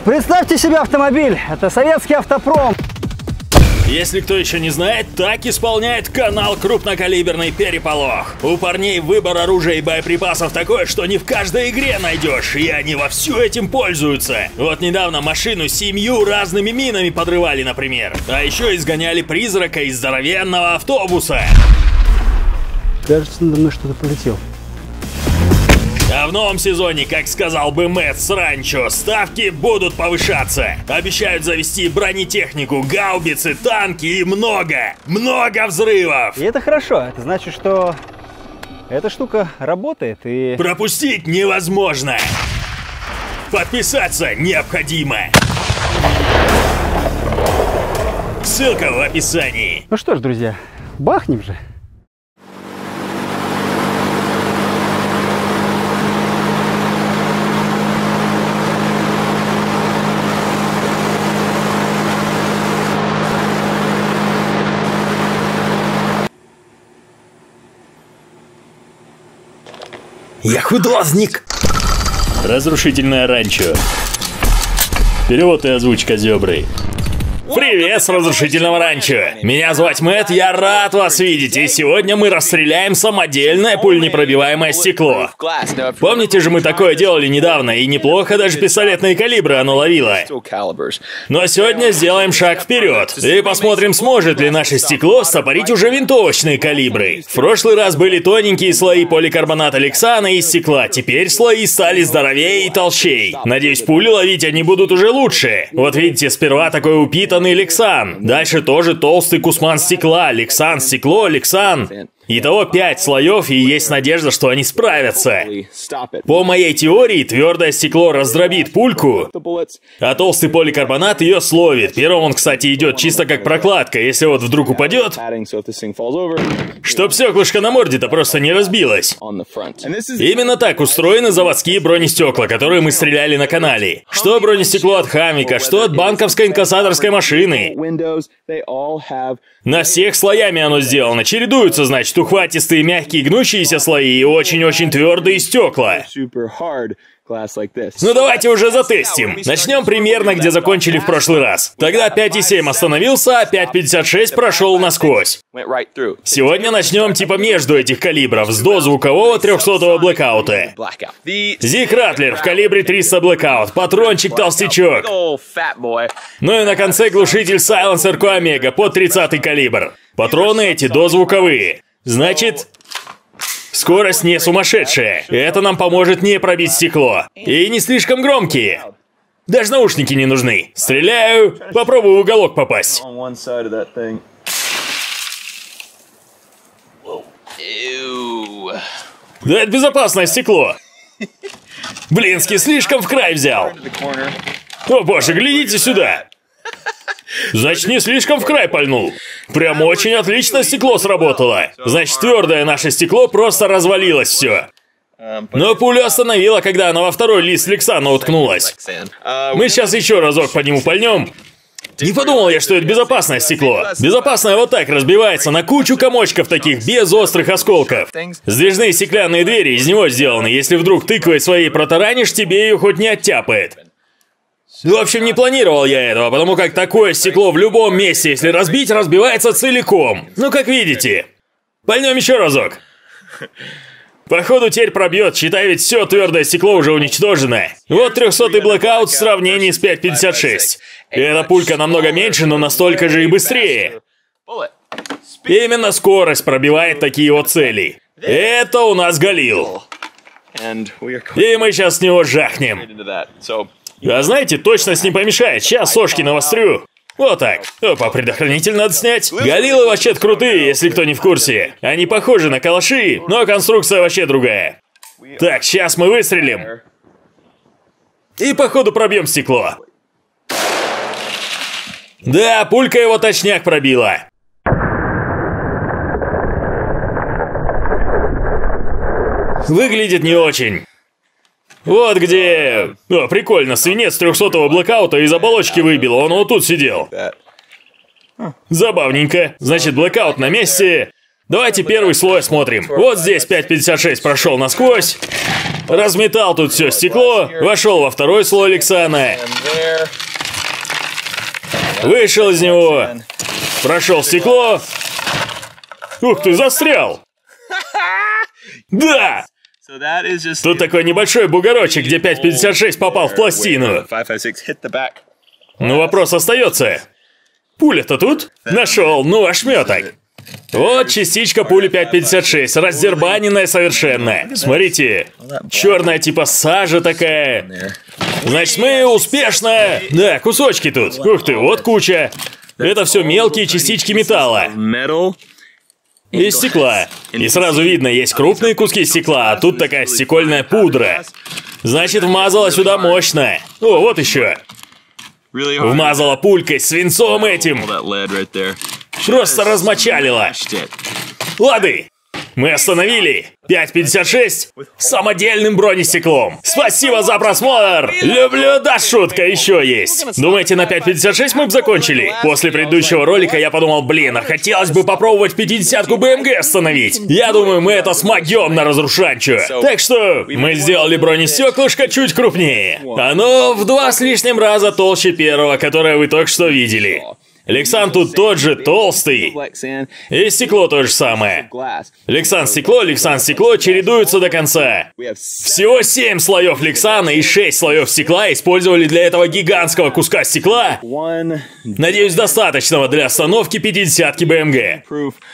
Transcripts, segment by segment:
Представьте себе автомобиль. Это советский автопром. Если кто еще не знает, так исполняет канал «Крупнокалиберный переполох». У парней выбор оружия и боеприпасов такой, что не в каждой игре найдешь, и они вовсю этим пользуются. Вот недавно машину с 7 разными минами подрывали, например. А еще изгоняли призрака из здоровенного автобуса. Кажется, надо мной что-то полетело. А в новом сезоне, как сказал бы Мэтт с ранчо, ставки будут повышаться. Обещают завести бронетехнику, гаубицы, танки и много взрывов. И это хорошо. Это значит, что эта штука работает и... Пропустить невозможно. Подписаться необходимо. Ссылка в описании. Ну что ж, друзья, бахнем же. Я художник. Разрушительное ранчо. Перевод и озвучка Зёбры. Привет с разрушительного ранчо! Меня зовут Мэтт, я рад вас видеть, и сегодня мы расстреляем самодельное пуленепробиваемое стекло. Помните же, мы такое делали недавно, и неплохо даже пистолетные калибры оно ловило. Но сегодня сделаем шаг вперед, и посмотрим, сможет ли наше стекло стопорить уже винтовочные калибры. В прошлый раз были тоненькие слои поликарбоната лексана и стекла, теперь слои стали здоровее и толщей. Надеюсь, пули ловить они будут уже лучше. Вот видите, сперва такой упитанный лексан. Дальше тоже толстый кусман стекла. Лексан, стекло, лексан. Итого 5 слоев, и есть надежда, что они справятся. По моей теории, твердое стекло раздробит пульку, а толстый поликарбонат ее словит. Первым он, кстати, идет чисто как прокладка. Если вот вдруг упадет, чтоб стеклышко на морде-то просто не разбилось. Именно так устроены заводские бронестекла, которые мы стреляли на канале. Что бронестекло от Хамвика, что от банковской инкассаторской машины. На всех слоями оно сделано. Чередуются, значит, ухватистые, мягкие, гнущиеся слои и очень-очень твердые стекла. Ну давайте уже затестим. Начнем примерно, где закончили в прошлый раз. Тогда 5,7 остановился, а 5,56 прошел насквозь. Сегодня начнем типа между этих калибров, с дозвукового 300-го блэкаута. Зиг Ратлер в калибре 300 блэкаут, патрончик толстячок. Ну и на конце глушитель Silencer Q-Omega под 30-й калибр. Патроны эти дозвуковые. Значит... скорость не сумасшедшая. Это нам поможет не пробить стекло. И не слишком громкие. Даже наушники не нужны. Стреляю, попробую в уголок попасть. Да это безопасное стекло. Блинский слишком в край взял. О боже, глядите сюда. Значит, не слишком в край пальнул. Прям очень отлично стекло сработало. Значит, твердое наше стекло просто развалилось все. Но пуля остановила, когда она во второй лист лексана уткнулась. Мы сейчас еще разок по нему пальнем. Не подумал я, что это безопасное стекло. Безопасное вот так разбивается на кучу комочков таких, без острых осколков. Сдвижные стеклянные двери из него сделаны. Если вдруг тыквой своей протаранишь, тебе ее хоть не оттяпает. В общем, не планировал я этого, потому как такое стекло в любом месте, если разбить, разбивается целиком. Ну, как видите. Пальнем еще разок. Походу, теперь пробьет, считай, ведь все твердое стекло уже уничтожено. Вот 300-й блэкаут в сравнении с 5,56. Эта пулька намного меньше, но настолько же и быстрее. Именно скорость пробивает такие вот цели. Это у нас Галил. И мы сейчас с него жахнем. А знаете, точность не помешает. Сейчас сошки навострю. Вот так. Опа, предохранитель надо снять. Галилы вообще крутые, если кто не в курсе. Они похожи на калаши, но конструкция вообще другая. Так, сейчас мы выстрелим. И походу пробьем стекло. Да, пулька его точняк пробила. Выглядит не очень. Вот где... О, прикольно, свинец 300-го блэкаута из оболочки выбил, он вот тут сидел. Забавненько. Значит, блэкаут на месте. Давайте первый слой осмотрим. Вот здесь 5,56 прошел насквозь. Разметал тут все стекло. Вошел во второй слой Лексана. Вышел из него. Прошел стекло. Ух ты, застрял. Да! Тут такой небольшой бугорочек, где 5,56 попал в пластину. Но вопрос остается. Пуля-то тут? Нашел, ну ошметок. Вот частичка пули 5,56, раздербаненная совершенно. Смотрите, черная типа сажа такая. Значит, мы успешно... Да, кусочки тут. Ух ты, вот куча. Это все мелкие частички металла. И стекла. И сразу видно, есть крупные куски стекла, а тут такая стекольная пудра. Значит, вмазала сюда мощно. О, вот еще. Вмазала пулькой, свинцом этим. Просто размочалила. Лады. Мы остановили 5,56 с самодельным бронестеклом. Спасибо за просмотр. Люблю, да шутка еще есть. Думаете, на 5,56 мы бы закончили? После предыдущего ролика я подумал, блин, а хотелось бы попробовать 50-ку БМГ остановить. Я думаю, мы это смогем на разрушанчо. Так что мы сделали бронестеклышко чуть крупнее. Оно в 2 с лишним раза толще первого, которое вы только что видели. Лексан тут тот же, толстый. И стекло то же самое. Лексан стекло чередуются до конца. Всего 7 слоев Лексана и 6 слоев стекла использовали для этого гигантского куска стекла. Надеюсь, достаточного для остановки 50-ки БМГ.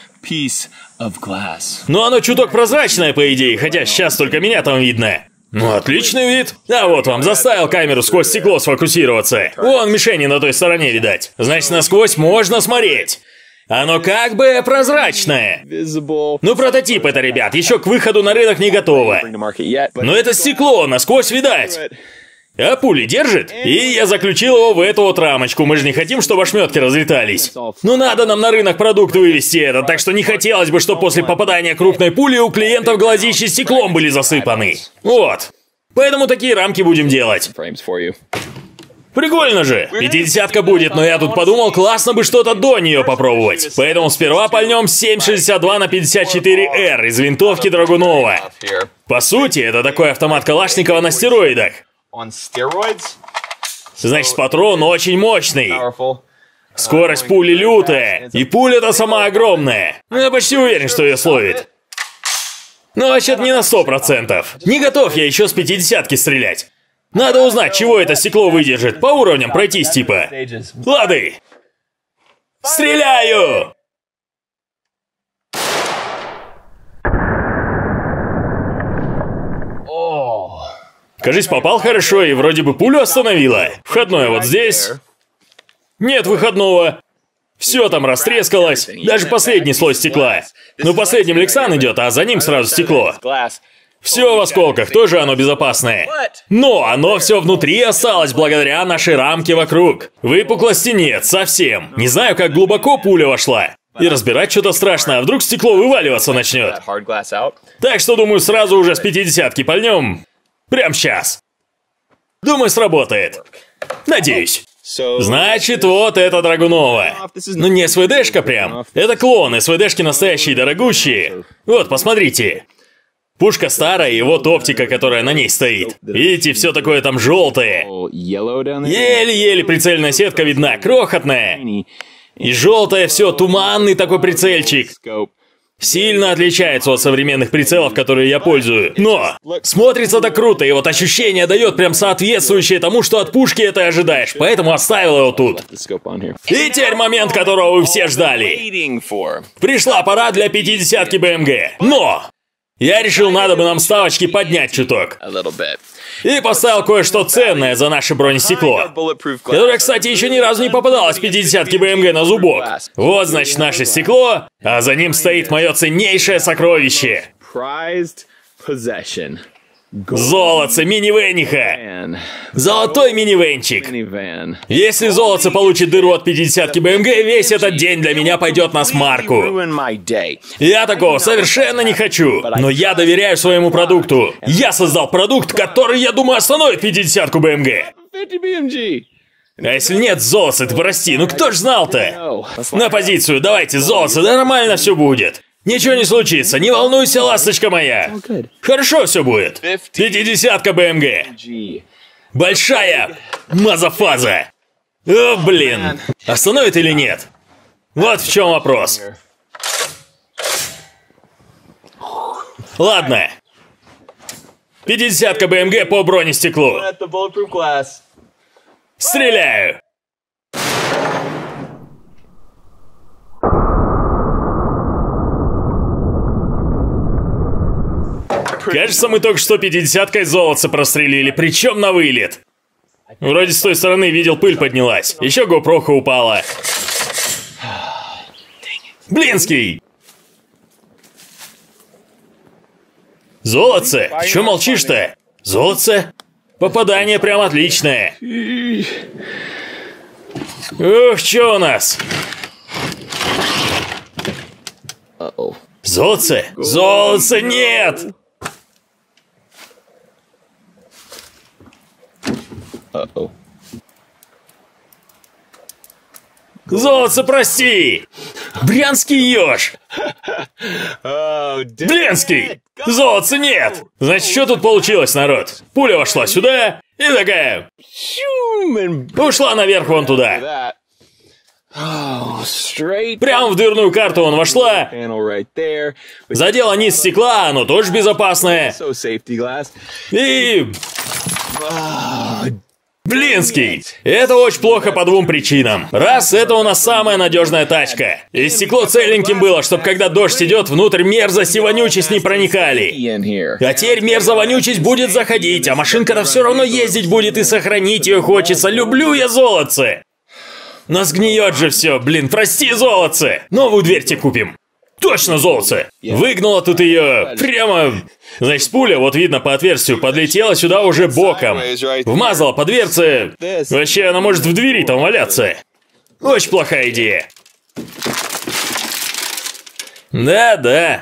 Но оно чуток прозрачное, по идее, хотя сейчас только меня там видно. Ну, отличный вид. А вот вам, заставил камеру сквозь стекло сфокусироваться. Вон мишени на той стороне, видать. Значит, насквозь можно смотреть. Оно как бы прозрачное. Ну, прототип это, ребят, еще к выходу на рынок не готово. Но это стекло, насквозь видать. А пули держит? И я заключил его в эту вот рамочку. Мы же не хотим, чтобы ошметки разлетались. Ну надо нам на рынок продукт вывести это, так что не хотелось бы, чтобы после попадания крупной пули у клиентов глазищи стеклом были засыпаны. Вот. Поэтому такие рамки будем делать. Прикольно же. 50-ка будет, но я тут подумал, классно бы что-то до нее попробовать. Поэтому сперва пальнем 7,62 на 54R из винтовки Драгунова. По сути, это такой автомат Калашникова на стероидах. Значит, патрон очень мощный. Скорость пули лютая. И пуля-то сама огромная. Я почти уверен, что ее словит. Но вообще-то не на 100%. Не готов я еще с 50-ки стрелять. Надо узнать, чего это стекло выдержит. По уровням пройтись типа. Лады. Стреляю! Кажись, попал хорошо и вроде бы пулю остановила. Входное вот здесь. Нет выходного. Все там растрескалось. Даже последний слой стекла. Но последним Лексан идет, а за ним сразу стекло. Все в осколках, тоже оно безопасное. Но оно все внутри осталось благодаря нашей рамке вокруг. Выпуклости нет совсем. Не знаю, как глубоко пуля вошла. И разбирать что-то страшно, а вдруг стекло вываливаться начнет. Так что, думаю, сразу уже с 50-ки пальнем. Прям сейчас. Думаю, сработает. Надеюсь. Значит, вот это Драгунова. Ну не СВДшка прям. Это клон, СВДшки настоящие дорогущие. Вот, посмотрите. Пушка старая, и вот оптика, которая на ней стоит. Видите, все такое там желтое. Еле-еле прицельная сетка видна, крохотная. И желтое все, туманный такой прицельчик. Сильно отличается от современных прицелов, которые я пользую. Но смотрится-то круто, и вот ощущение дает прям соответствующее тому, что от пушки это ожидаешь. Поэтому оставил его тут. И теперь момент, которого вы все ждали. Пришла пора для 50-ки БМГ. Но я решил, надо бы нам ставочки поднять чуток. И поставил кое-что ценное за наше бронестекло, которое, кстати, еще ни разу не попадалось 50-ки БМГ на зубок. Вот, значит, наше стекло, а за ним стоит мое ценнейшее сокровище. Золотце минивэниха. Золотой минивэнчик. Если золотце получит дыру от 50-ки БМГ, весь этот день для меня пойдет на смарку. Я такого совершенно не хочу. Но я доверяю своему продукту. Я создал продукт, который, я думаю, остановит 50-ку БМГ. А если нет золотца, ты прости, ну кто ж знал-то? На позицию, давайте золотце, да нормально все будет. Ничего не случится, не волнуйся, ласточка моя. Хорошо все будет. 50-ка БМГ. Большая мазафаза. О, блин. Остановит или нет? Вот в чем вопрос. Ладно. 50-ка БМГ по бронестеклу. Стреляю. Кажется, мы только что 50-кой золотца прострелили, причем на вылет. Вроде с той стороны видел, пыль поднялась. Еще GoPro-ха упала. Блинский! Золотце? Чё молчишь-то? Золотце? Попадание прям отличное. Ух, чё у нас? Золотце? Золотце нет! Золотце, прости! Брянский еж! Брянский! Золотца нет! Значит, что тут получилось, народ? Пуля вошла сюда и такая... Ушла наверх вон туда. Прямо в дверную карту он вошла. Задела низ стекла, оно тоже безопасное. И... Блинский! Это очень плохо по двум причинам. Раз, это у нас самая надежная тачка. И стекло целеньким было, чтобы когда дождь идет, внутрь мерзость и вонючесть не проникали. А теперь мерзо-вонючесть будет заходить, а машинка-то все равно ездить будет и сохранить ее хочется. Люблю я золотце! Но сгниет же все, блин, прости, золотце! Новую дверь тебе купим. Точно, золотце! Выгнала тут ее прямо... Значит, пуля, вот видно по отверстию, подлетела сюда уже боком. Вмазала по дверце. Вообще, она может в двери там валяться. Очень плохая идея. Да.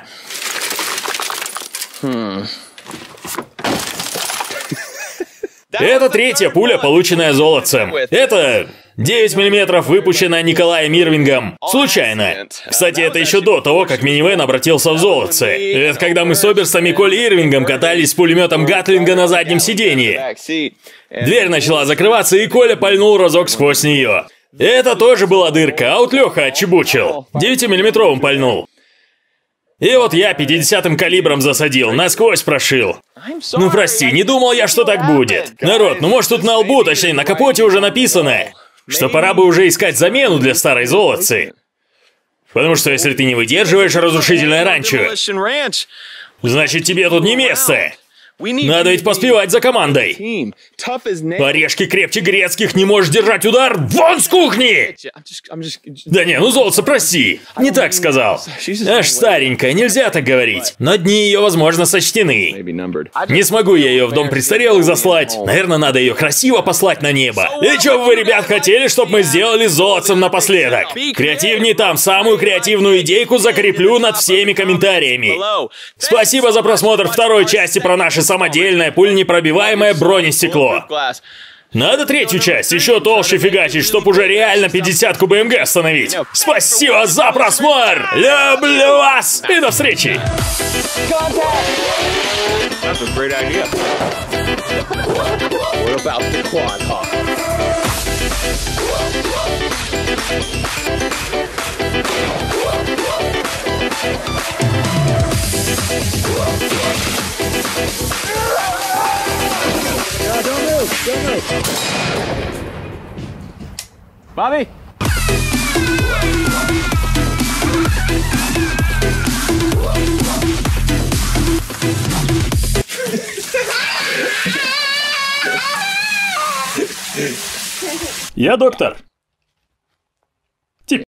Это третья пуля, полученная золотцем. Это 9 мм, выпущенная Николаем Ирвингом. Случайно. Кстати, это еще до того, как минивэн обратился в золотце. Это когда мы с Оберстом и Колей Ирвингом катались с пулеметом Гатлинга на заднем сиденье. Дверь начала закрываться, и Коля пальнул разок сквозь нее. Это тоже была дырка, а вот Леха отчебучил. 9-миллиметровым пальнул. И вот я 50-м калибром засадил, насквозь прошил. Ну прости, не думал я, что так будет. Народ, ну может тут на лбу, точнее на капоте уже написано, что пора бы уже искать замену для старой золотцы. Потому что если ты не выдерживаешь разрушительное ранчо, значит тебе тут не место. Надо ведь поспевать за командой. Орешки крепче грецких, не можешь держать удар, вон с кухни! Да не, ну золотце, прости, не так сказал. Аж старенькая, нельзя так говорить. Но дни ее, возможно, сочтены. Не смогу я ее в дом престарелых заслать. Наверное, надо ее красиво послать на небо. И что бы вы, ребят, хотели, чтобы мы сделали с золотцем напоследок? Креативней там, самую креативную идейку закреплю над всеми комментариями. Спасибо за просмотр второй части про наше самодельное пуленепробиваемое бронестекло. Надо третью часть, еще толще фигачить, чтоб уже реально 50-ку БМГ остановить. Спасибо за просмотр! Люблю вас! И до встречи! Bobby? Я доктор.